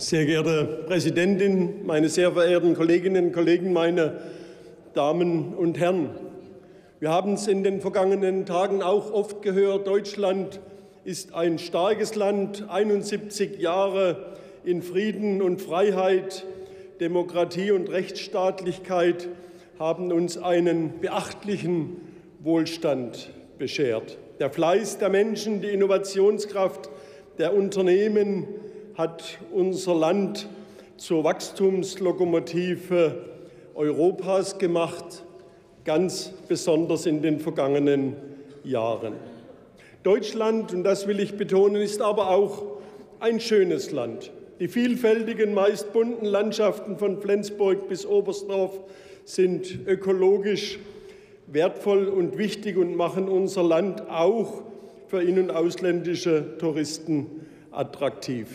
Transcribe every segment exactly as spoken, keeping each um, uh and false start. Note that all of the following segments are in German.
Sehr geehrte Präsidentin, meine sehr verehrten Kolleginnen und Kollegen, meine Damen und Herren! Wir haben es in den vergangenen Tagen auch oft gehört, Deutschland ist ein starkes Land, einundsiebzig Jahre in Frieden und Freiheit, Demokratie und Rechtsstaatlichkeit haben uns einen beachtlichen Wohlstand beschert. Der Fleiß der Menschen, die Innovationskraft der Unternehmen hat unser Land zur Wachstumslokomotive Europas gemacht, ganz besonders in den vergangenen Jahren. Deutschland, und das will ich betonen, ist aber auch ein schönes Land. Die vielfältigen, meist bunten Landschaften von Flensburg bis Oberstdorf sind ökologisch wertvoll und wichtig und machen unser Land auch für in- und ausländische Touristen attraktiv.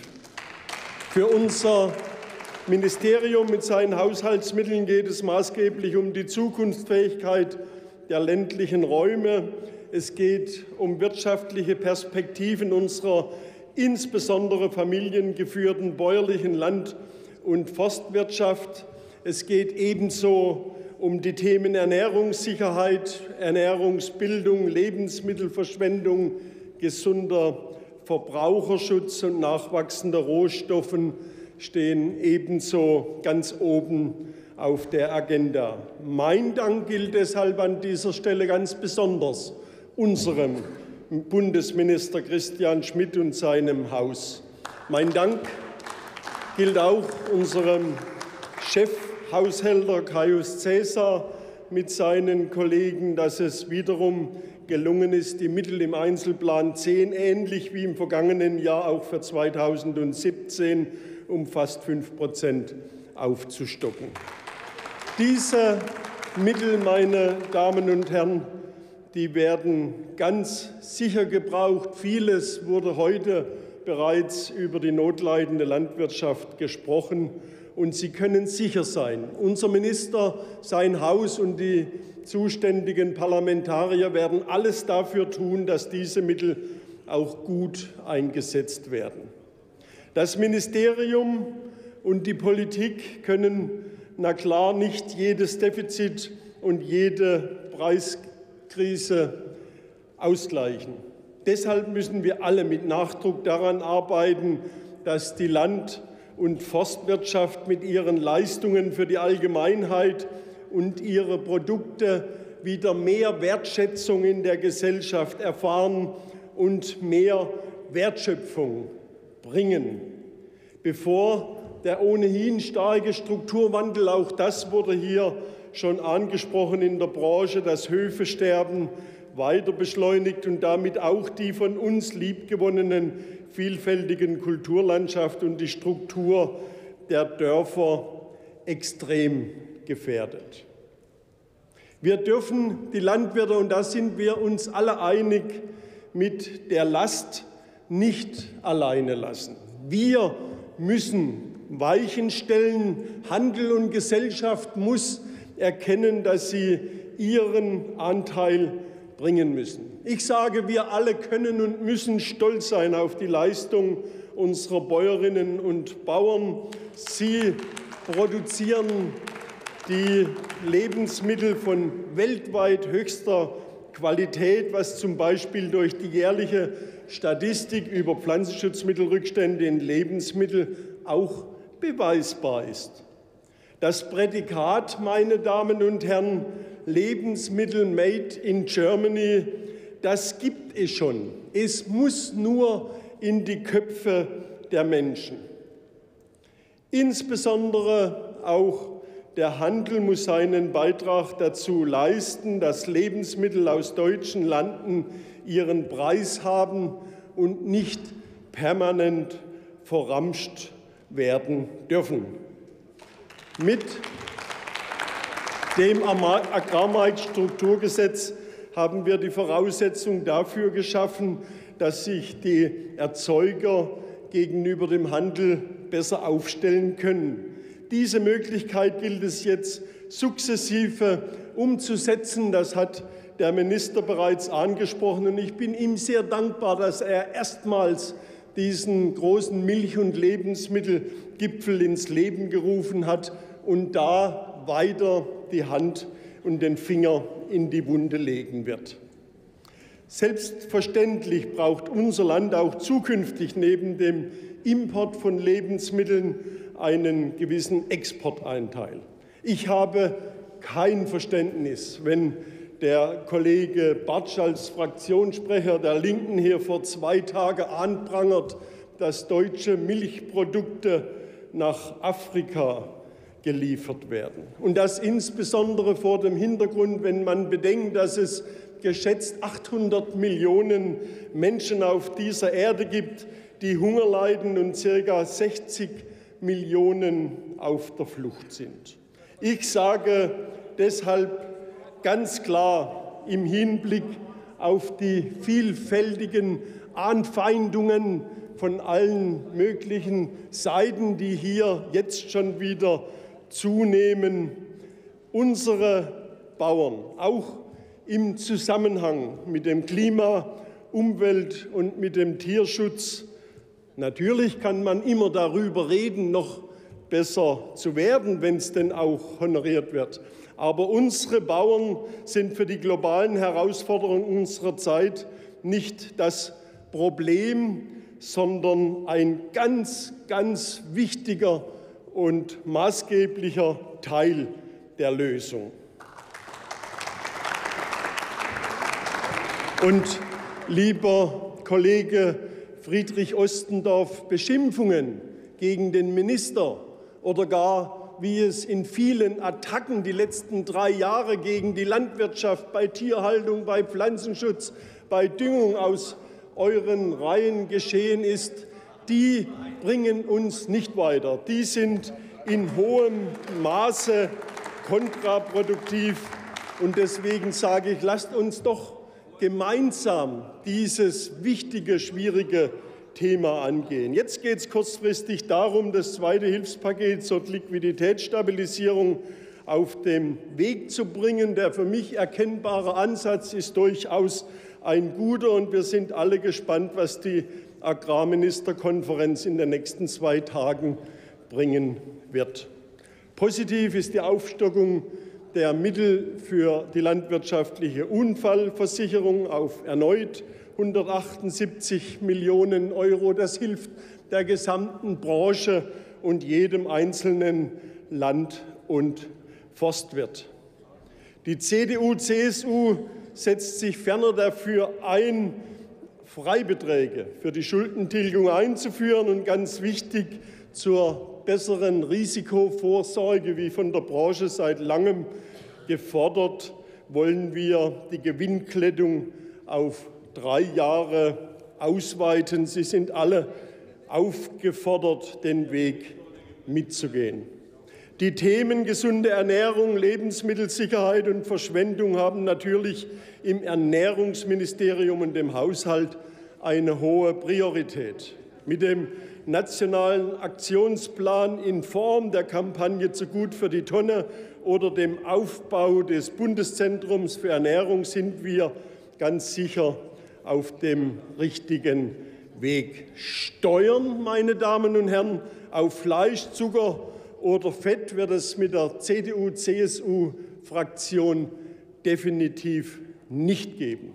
Für unser Ministerium mit seinen Haushaltsmitteln geht es maßgeblich um die Zukunftsfähigkeit der ländlichen Räume. Es geht um wirtschaftliche Perspektiven unserer insbesondere familiengeführten bäuerlichen Land- und Forstwirtschaft. Es geht ebenso um die Themen Ernährungssicherheit, Ernährungsbildung, Lebensmittelverschwendung, gesunder Verbraucherschutz und nachwachsende Rohstoffen stehen ebenso ganz oben auf der Agenda. Mein Dank gilt deshalb an dieser Stelle ganz besonders unserem Bundesminister Christian Schmidt und seinem Haus. Mein Dank gilt auch unserem Chefhaushälter Caius Caesar mit seinen Kollegen, dass es wiederum gelungen ist, die Mittel im Einzelplan zehn, ähnlich wie im vergangenen Jahr auch für zweitausendsiebzehn, um fast fünf Prozent aufzustocken. Diese Mittel, meine Damen und Herren, die werden ganz sicher gebraucht. Vieles wurde heute bereits über die notleidende Landwirtschaft gesprochen. Und Sie können sicher sein, unser Minister, sein Haus und die zuständigen Parlamentarier werden alles dafür tun, dass diese Mittel auch gut eingesetzt werden. Das Ministerium und die Politik können, na klar, nicht jedes Defizit und jede Preiskrise ausgleichen. Deshalb müssen wir alle mit Nachdruck daran arbeiten, dass die Land- und Forstwirtschaft mit ihren Leistungen für die Allgemeinheit und ihre Produkte wieder mehr Wertschätzung in der Gesellschaft erfahren und mehr Wertschöpfung bringen. Bevor der ohnehin starke Strukturwandel, auch das wurde hier schon angesprochen in der Branche, das Höfesterben weiter beschleunigt und damit auch die von uns liebgewonnenen vielfältigen Kulturlandschaft und die Struktur der Dörfer extrem gefährdet. Wir dürfen die Landwirte, und da sind wir uns alle einig, mit der Last nicht alleine lassen. Wir müssen Weichen stellen. Handel und Gesellschaft muss erkennen, dass sie ihren Anteil bringen müssen. Ich sage, wir alle können und müssen stolz sein auf die Leistung unserer Bäuerinnen und Bauern. Sie produzieren die Lebensmittel von weltweit höchster Qualität, was zum Beispiel durch die jährliche Statistik über Pflanzenschutzmittelrückstände in Lebensmitteln auch beweisbar ist. Das Prädikat, meine Damen und Herren, Lebensmittel made in Germany, das gibt es schon. Es muss nur in die Köpfe der Menschen. Insbesondere auch der Handel muss seinen Beitrag dazu leisten, dass Lebensmittel aus deutschen Landen ihren Preis haben und nicht permanent verramscht werden dürfen. Mit dem Agrarmarktstrukturgesetz haben wir die Voraussetzung dafür geschaffen, dass sich die Erzeuger gegenüber dem Handel besser aufstellen können. Diese Möglichkeit gilt es jetzt sukzessive umzusetzen. Das hat der Minister bereits angesprochen. Und ich bin ihm sehr dankbar, dass er erstmals diesen großen Milch- und Lebensmittelgipfel ins Leben gerufen hat und da weiter die Hand und den Finger in die Wunde legen wird. Selbstverständlich braucht unser Land auch zukünftig neben dem Import von Lebensmitteln einen gewissen Exportanteil. Ich habe kein Verständnis, wenn der Kollege Bartsch als Fraktionssprecher der Linken hier vor zwei Tagen anprangert, dass deutsche Milchprodukte nach Afrika geliefert werden. Und das insbesondere vor dem Hintergrund, wenn man bedenkt, dass es geschätzt achthundert Millionen Menschen auf dieser Erde gibt, die Hunger leiden und ca. sechzig Millionen auf der Flucht sind. Ich sage deshalb ganz klar im Hinblick auf die vielfältigen Anfeindungen von allen möglichen Seiten, die hier jetzt schon wieder zunehmen, unsere Bauern, auch im Zusammenhang mit dem Klima, Umwelt und mit dem Tierschutz. Natürlich kann man immer darüber reden, noch besser zu werden, wenn es denn auch honoriert wird. Aber unsere Bauern sind für die globalen Herausforderungen unserer Zeit nicht das Problem, sondern ein ganz, ganz wichtiger und maßgeblicher Teil der Lösung. Und lieber Kollege Friedrich Ostendorf, Beschimpfungen gegen den Minister oder gar, wie es in vielen Attacken die letzten drei Jahre gegen die Landwirtschaft, bei Tierhaltung, bei Pflanzenschutz, bei Düngung aus euren Reihen geschehen ist, die bringen uns nicht weiter. Die sind in hohem Maße kontraproduktiv. Und deswegen sage ich, lasst uns doch gemeinsam dieses wichtige, schwierige Thema angehen. Jetzt geht es kurzfristig darum, das zweite Hilfspaket zur Liquiditätsstabilisierung auf den Weg zu bringen. Der für mich erkennbare Ansatz ist durchaus ein guter, und wir sind alle gespannt, was die Agrarministerkonferenz in den nächsten zwei Tagen bringen wird. Positiv ist die Aufstockung der Mittel für die landwirtschaftliche Unfallversicherung auf erneut hundertachtundsiebzig Millionen Euro. Das hilft der gesamten Branche und jedem einzelnen Land- und Forstwirt. Die C D U C S U setzt sich ferner dafür ein, Freibeträge für die Schuldentilgung einzuführen und ganz wichtig zur besseren Risikovorsorge, wie von der Branche seit langem gefordert, wollen wir die Gewinnklettung auf drei Jahre ausweiten. Sie sind alle aufgefordert, den Weg mitzugehen. Die Themen gesunde Ernährung, Lebensmittelsicherheit und Verschwendung haben natürlich im Ernährungsministerium und dem Haushalt eine hohe Priorität. Mit dem nationalen Aktionsplan in Form der Kampagne Zu gut für die Tonne oder dem Aufbau des Bundeszentrums für Ernährung sind wir ganz sicher auf dem richtigen Weg. Steuern, meine Damen und Herren, auf Fleisch, Zucker oder Fett wird es mit der C D U C S U-Fraktion definitiv nicht geben.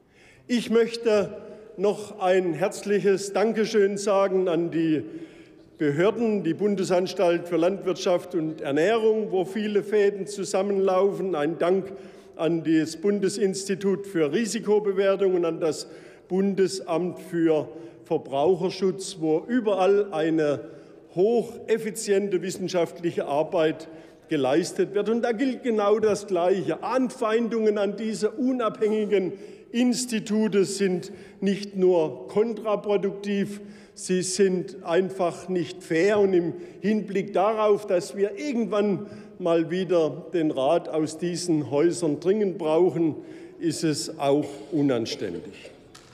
Ich möchte noch ein herzliches Dankeschön sagen an die Behörden, die Bundesanstalt für Landwirtschaft und Ernährung, wo viele Fäden zusammenlaufen. Ein Dank an das Bundesinstitut für Risikobewertung und an das Bundesamt für Verbraucherschutz, wo überall eine hocheffiziente wissenschaftliche Arbeit geleistet wird. Und da gilt genau das Gleiche. Anfeindungen an diese unabhängigen Institute sind nicht nur kontraproduktiv, sie sind einfach nicht fair. Und im Hinblick darauf, dass wir irgendwann mal wieder den Rat aus diesen Häusern dringend brauchen, ist es auch unanständig.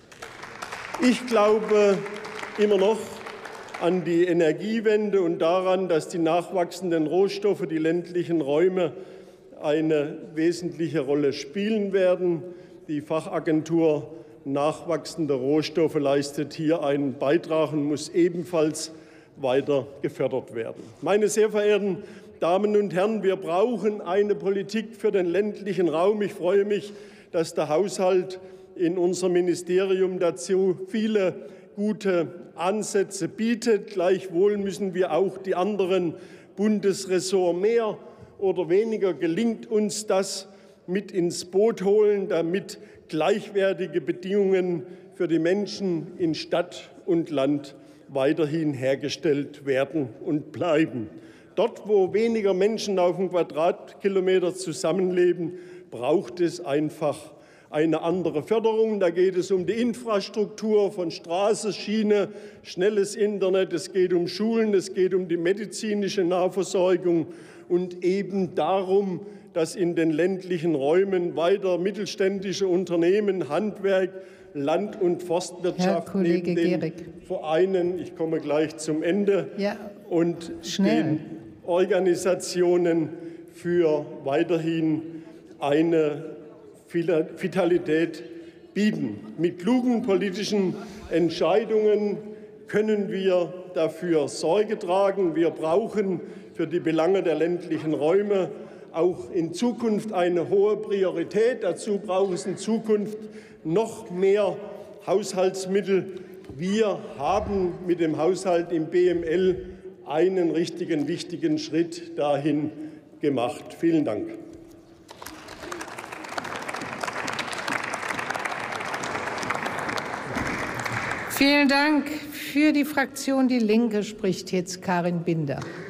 Ich glaube immer noch an die Energiewende und daran, dass die nachwachsenden Rohstoffe, die ländlichen Räume eine wesentliche Rolle spielen werden. Die Fachagentur nachwachsende Rohstoffe leistet hier einen Beitrag und muss ebenfalls weiter gefördert werden. Meine sehr verehrten Damen und Herren, wir brauchen eine Politik für den ländlichen Raum. Ich freue mich, dass der Haushalt in unserem Ministerium dazu viele gute Ansätze bietet. Gleichwohl müssen wir auch die anderen Bundesressorts mehr oder weniger gelingt uns das mit ins Boot holen, damit gleichwertige Bedingungen für die Menschen in Stadt und Land weiterhin hergestellt werden und bleiben. Dort, wo weniger Menschen auf einen Quadratkilometer zusammenleben, braucht es einfach eine andere Förderung. Da geht es um die Infrastruktur von Straße, Schiene, schnelles Internet, es geht um Schulen, es geht um die medizinische Nahversorgung und eben darum, dass in den ländlichen Räumen weiter mittelständische Unternehmen, Handwerk, Land- und Forstwirtschaft neben den Gehrig. Vereinen, ich komme gleich zum Ende, ja, und schnell. den Organisationen für weiterhin eine Vitalität bieten. Mit klugen politischen Entscheidungen können wir dafür Sorge tragen. Wir brauchen für die Belange der ländlichen Räume auch in Zukunft eine hohe Priorität. Dazu braucht es in Zukunft noch mehr Haushaltsmittel. Wir haben mit dem Haushalt im B M L einen richtigen, wichtigen Schritt dahin gemacht. Vielen Dank. Vielen Dank. Für die Fraktion Die Linke spricht jetzt Karin Binder.